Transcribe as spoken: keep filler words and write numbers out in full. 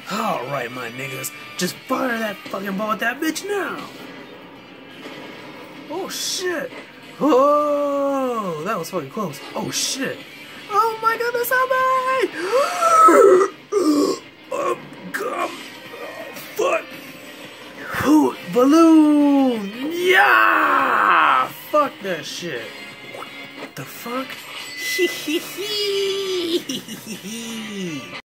Alright, my niggas, just fire that fucking ball at that bitch now! Oh shit! Oh, that was fucking close. Oh shit! Oh my goodness, help me! Oh god! Oh, fuck! Hoot balloon! Yeah! Fuck that shit! What the fuck? Hee hee hee!